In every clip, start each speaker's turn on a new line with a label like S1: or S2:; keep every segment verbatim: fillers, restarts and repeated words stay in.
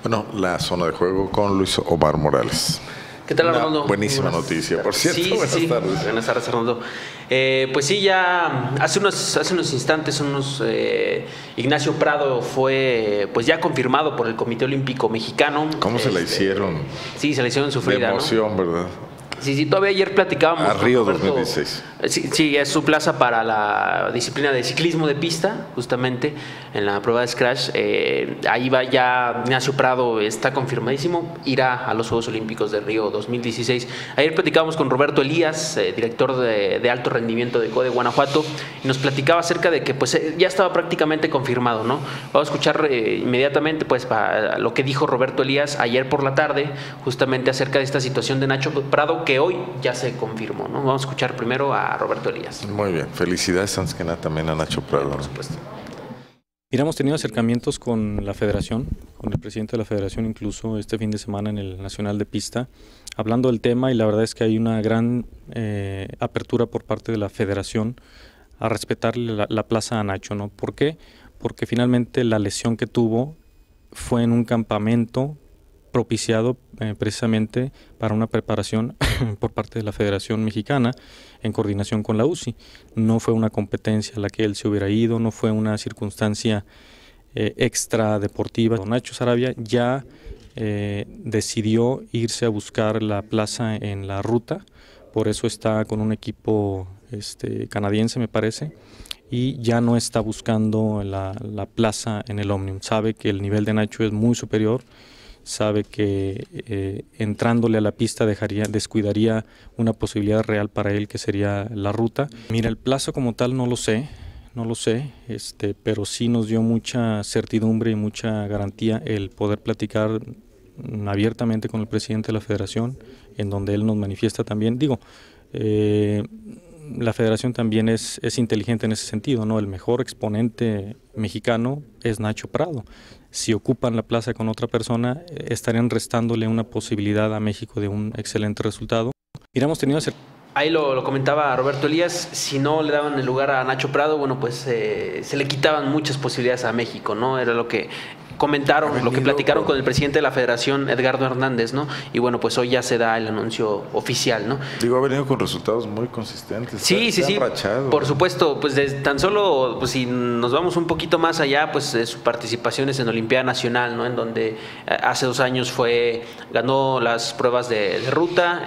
S1: Bueno, la zona de juego con Luis Omar Morales.
S2: ¿Qué tal,
S1: Una
S2: Arnoldo?
S1: buenísima
S2: Buenas.
S1: noticia, por cierto.
S2: Sí,
S1: buenas
S2: sí.
S1: tardes.
S2: Buenas tardes, Arnoldo. Eh, pues sí, ya hace unos, hace unos instantes, unos, eh, Ignacio Prado fue pues ya confirmado por el Comité Olímpico Mexicano.
S1: ¿Cómo se
S2: este,
S1: la hicieron?
S2: Sí, se la hicieron sufrir.
S1: De emoción, ¿no? ¿Verdad?
S2: Sí, sí, todavía ayer platicábamos.
S1: A Río
S2: con Roberto,
S1: dos mil dieciséis.
S2: Sí, sí, es su plaza para la disciplina de ciclismo de pista, justamente en la prueba de Scratch. Eh, ahí va ya Ignacio Prado, está confirmadísimo, irá a los Juegos Olímpicos de Río dos mil dieciséis. Ayer platicábamos con Roberto Elías, eh, director de, de alto rendimiento de CODE Guanajuato, y nos platicaba acerca de que pues ya estaba prácticamente confirmado, ¿no? Vamos a escuchar eh, inmediatamente pues para lo que dijo Roberto Elías ayer por la tarde, justamente acerca de esta situación de Nacho Prado, que hoy ya se confirmó, ¿no? Vamos a escuchar primero a Roberto Elías.
S1: Muy bien, felicidades antes que nada también a Nacho Prado.
S2: Por supuesto.
S3: Mira, hemos tenido acercamientos con la federación, con el presidente de la federación, incluso este fin de semana en el Nacional de Pista, hablando del tema, y la verdad es que hay una gran eh, apertura por parte de la federación a respetarle la, la plaza a Nacho, ¿no? ¿Por qué? Porque finalmente la lesión que tuvo fue en un campamento propiciado eh, precisamente para una preparación por parte de la Federación Mexicana en coordinación con la U C I. No fue una competencia a la que él se hubiera ido, no fue una circunstancia eh, extra deportiva. Nacho Sarabia ya eh, decidió irse a buscar la plaza en la ruta, por eso está con un equipo este, canadiense, me parece, y ya no está buscando la, la plaza en el Omnium. Sabe que el nivel de Nacho es muy superior, sabe que eh, entrándole a la pista dejaría, descuidaría una posibilidad real para él, que sería la ruta. Mira, el plazo como tal no lo sé, no lo sé, este, pero sí nos dio mucha certidumbre y mucha garantía el poder platicar abiertamente con el presidente de la federación, en donde él nos manifiesta también, digo, eh, la federación también es, es inteligente en ese sentido, ¿no? El mejor exponente mexicano es Nacho Prado. Si ocupan la plaza con otra persona, estarían restándole una posibilidad a México de un excelente resultado. Mira, hemos tenido...
S2: Ahí lo, lo comentaba Roberto Elías, si no le daban el lugar a Nacho Prado, bueno, pues eh, se le quitaban muchas posibilidades a México, ¿no? Era lo que comentaron, lo que platicaron con el presidente de la federación, Edgardo Hernández, ¿no? Y bueno, pues hoy ya se da el anuncio oficial, ¿no?
S1: Digo, ha venido con resultados muy consistentes.
S2: Sí, sí, sí,
S1: rachado.
S2: Por supuesto, pues de, tan solo, pues si nos vamos un poquito más allá, pues de sus participaciones en Olimpiada Nacional, ¿no? En donde hace dos años fue, ganó las pruebas de, de ruta,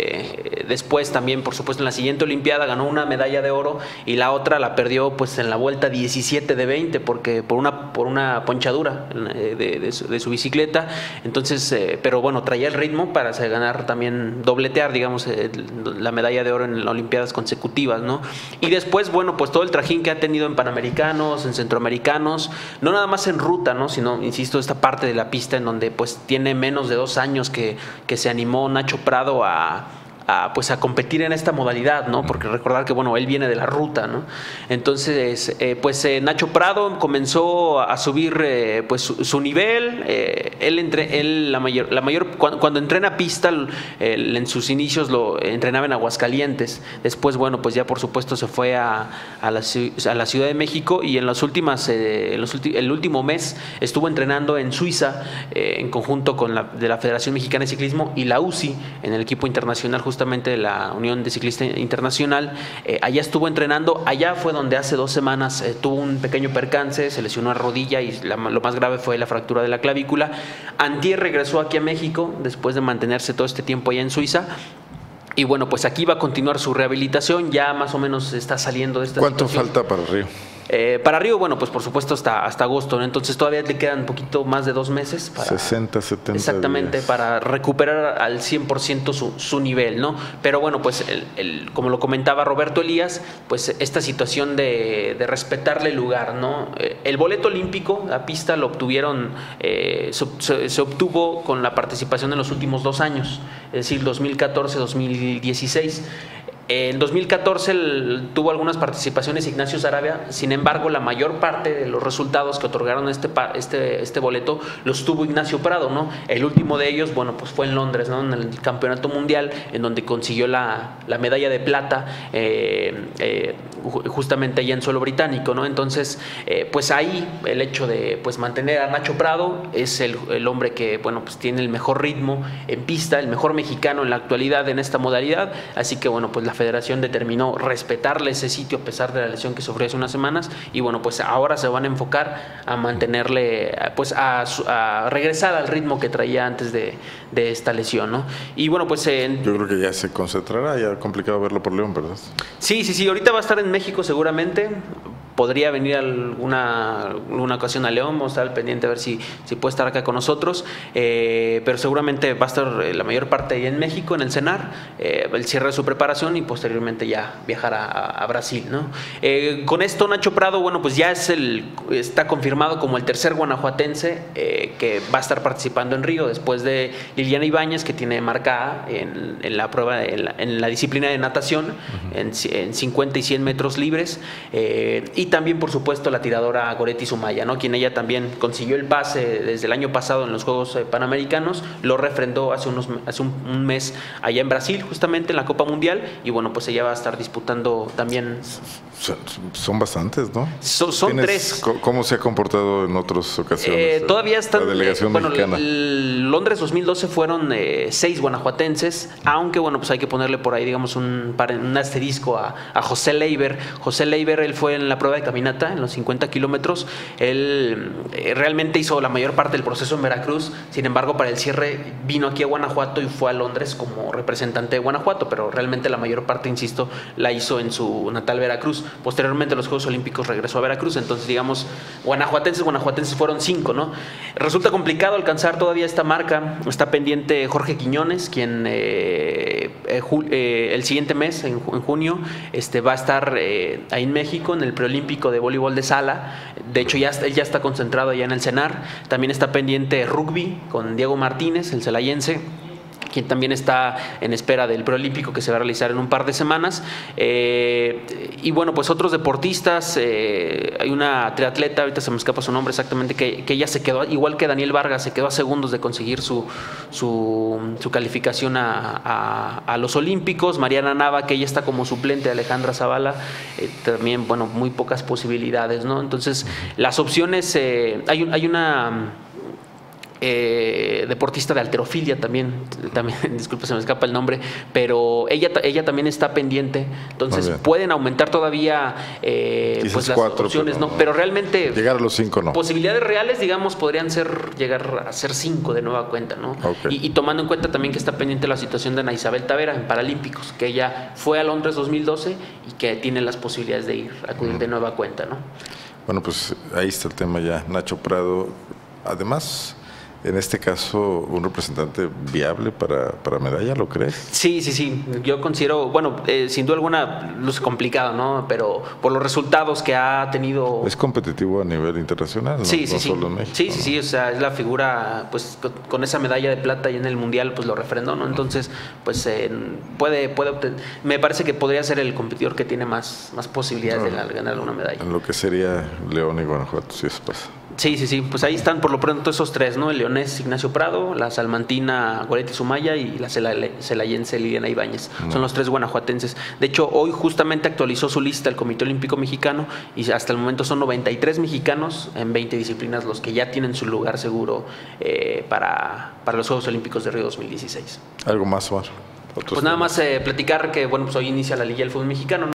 S2: eh, después también, por supuesto, en la siguiente Olimpiada ganó una medalla de oro y la otra la perdió pues en la vuelta diecisiete de veinte, porque por una, por una ponchadura De, de, su, de su bicicleta. Entonces, eh, pero bueno, traía el ritmo para ganar también, dobletear, digamos, eh, la medalla de oro en las Olimpiadas consecutivas, ¿no? Y después, bueno, pues todo el trajín que ha tenido en Panamericanos, en Centroamericanos, no nada más en ruta, ¿no? Sino, insisto, esta parte de la pista en donde pues tiene menos de dos años que, que se animó Nacho Prado a A, pues a competir en esta modalidad, ¿no? Porque recordar que, bueno, él viene de la ruta, ¿no? Entonces, eh, pues eh, Nacho Prado comenzó a subir eh, pues su, su nivel, eh, él, entre, él la mayor, la mayor cuando, cuando entrena pista, él, en sus inicios lo entrenaba en Aguascalientes, después, bueno, pues ya por supuesto se fue a, a, la, a la Ciudad de México y en las últimas, eh, en los ulti, el último mes estuvo entrenando en Suiza, eh, en conjunto con la, de la Federación Mexicana de Ciclismo y la U C I, en el equipo internacional justamente de la Unión de Ciclista Internacional. Eh, allá estuvo entrenando, allá fue donde hace dos semanas eh, tuvo un pequeño percance, se lesionó la rodilla y la, lo más grave fue la fractura de la clavícula. Antier regresó aquí a México después de mantenerse todo este tiempo allá en Suiza. Y bueno, pues aquí va a continuar su rehabilitación, ya más o menos está saliendo de esta
S1: ¿Cuánto
S2: situación.
S1: falta para Río?
S2: Eh, para Río, bueno, pues por supuesto hasta, hasta agosto, ¿no? Entonces todavía le quedan un poquito más de dos meses para,
S1: sesenta, setenta
S2: exactamente,
S1: días.
S2: para recuperar al cien por ciento su, su nivel, ¿no? Pero bueno, pues el, el, como lo comentaba Roberto Elías, pues esta situación de, de respetarle el lugar, ¿no? El boleto olímpico, la pista lo obtuvieron, eh, se, se obtuvo con la participación en los últimos dos años, es decir, dos mil catorce, dos mil dieciséis. En dos mil catorce el, tuvo algunas participaciones Ignacio Sarabia, sin embargo la mayor parte de los resultados que otorgaron este, este, este boleto los tuvo Ignacio Prado, ¿no? El último de ellos, bueno, pues fue en Londres, ¿no? En el Campeonato Mundial, en donde consiguió la, la medalla de plata, eh, eh, justamente allá en suelo británico, ¿no? Entonces, eh, pues ahí el hecho de pues mantener a Nacho Prado, es el, el hombre que, bueno, pues tiene el mejor ritmo en pista, el mejor mexicano en la actualidad en esta modalidad, así que bueno, pues la federación determinó respetarle ese sitio a pesar de la lesión que sufrió hace unas semanas, y bueno, pues ahora se van a enfocar a mantenerle, pues a, a regresar al ritmo que traía antes de, de esta lesión, ¿no? Y bueno, pues en,
S1: yo creo que ya se concentrará, ya complicado verlo por León, ¿verdad?
S2: Sí, sí, sí, ahorita va a estar en México seguramente. Podría venir alguna, alguna ocasión a León, vamos a estar al pendiente a ver si, si puede estar acá con nosotros, eh, pero seguramente va a estar la mayor parte ahí en México, en el CENAR, eh, el cierre de su preparación y posteriormente ya viajar a, a Brasil, ¿no? Eh, con esto Nacho Prado, bueno, pues ya es el, está confirmado como el tercer guanajuatense eh, que va a estar participando en Río, después de Liliana Ibáñez, que tiene marcada en, en la prueba, en la, en la disciplina de natación, uh-huh. en, en cincuenta y cien metros libres, eh, y también, por supuesto, la tiradora Goretti Sumaya, ¿no? Quien ella también consiguió el pase desde el año pasado en los Juegos Panamericanos, lo refrendó hace, unos, hace un, un mes allá en Brasil, justamente en la Copa Mundial, y bueno, pues ella va a estar disputando también.
S1: Son, son bastantes, ¿no?
S2: Son, son tres.
S1: ¿Cómo se ha comportado en otras ocasiones?
S2: Eh, todavía están.
S1: La delegación
S2: eh, bueno,
S1: mexicana.
S2: El Londres dos mil doce fueron eh, seis guanajuatenses, aunque bueno, pues hay que ponerle por ahí, digamos, un, un asterisco a, a José Leiber. José Leiber, él fue en la prueba de caminata en los cincuenta kilómetros. Él eh, realmente hizo la mayor parte del proceso en Veracruz. Sin embargo, para el cierre vino aquí a Guanajuato y fue a Londres como representante de Guanajuato, pero realmente la mayor parte, insisto, la hizo en su natal Veracruz. Posteriormente, a los Juegos Olímpicos regresó a Veracruz. Entonces, digamos, guanajuatenses, guanajuatenses fueron cinco, ¿no? Resulta complicado alcanzar todavía esta marca. Está pendiente Jorge Quiñones, quien eh, eh, eh, el siguiente mes, en, en junio, este, va a estar eh, ahí en México, en el preolímpico de voleibol de sala. De hecho, ya, él ya está concentrado allá en el CENAR. También está pendiente rugby con Diego Martínez, el celayense, quien también está en espera del preolímpico que se va a realizar en un par de semanas. Eh, y bueno, pues otros deportistas, eh, hay una triatleta, ahorita se me escapa su nombre exactamente, que, que ella se quedó, igual que Daniel Vargas, se quedó a segundos de conseguir su, su, su calificación a, a, a los Olímpicos. Mariana Nava, que ella está como suplente de Alejandra Zavala, eh, también, bueno, muy pocas posibilidades, ¿no? Entonces, las opciones, eh, hay, hay una... Eh, deportista de halterofilia también, también disculpe, se me escapa el nombre, pero ella, ella también está pendiente, entonces pueden aumentar todavía eh, pues las cuatro, opciones, pero, ¿no? Pero realmente
S1: llegar a los cinco, no.
S2: Posibilidades reales, digamos, podrían ser llegar a ser cinco de nueva cuenta, ¿no? Okay. Y, y tomando en cuenta también que está pendiente la situación de Ana Isabel Tavera en Paralímpicos, que ella fue a Londres dos mil doce y que tiene las posibilidades de ir, acudir mm. de nueva cuenta, ¿no?
S1: Bueno, pues ahí está el tema ya. Nacho Prado, además, en este caso, un representante viable para, para medalla, ¿lo crees?
S2: Sí, sí, sí. Yo considero, bueno, eh, sin duda alguna, es complicado, ¿no? Pero por los resultados que ha tenido.
S1: Es competitivo a nivel internacional, ¿no?
S2: Sí, sí,
S1: no
S2: sí.
S1: Solo en México,
S2: sí,
S1: ¿no?
S2: sí, sí. O sea, es la figura, pues, con esa medalla de plata y en el mundial, pues lo refrendó, ¿no? Entonces, pues, eh, puede, puede obtener. Me parece que podría ser el competidor que tiene más, más posibilidades no, de ganar una medalla.
S1: En lo que sería León y Guanajuato, si eso pasa.
S2: Sí, sí, sí, pues ahí están por lo pronto esos tres, ¿no? El leonés Ignacio Prado, la salmantina Goretti Sumaya y la celayense Liliana Ibáñez. No. Son los tres guanajuatenses. De hecho, hoy justamente actualizó su lista el Comité Olímpico Mexicano y hasta el momento son noventa y tres mexicanos en veinte disciplinas los que ya tienen su lugar seguro eh, para, para los Juegos Olímpicos de Río dos mil dieciséis.
S1: ¿Algo más, Omar?
S2: Pues nada más eh, platicar que, bueno, pues hoy inicia la Liga del Fútbol Mexicano, ¿no?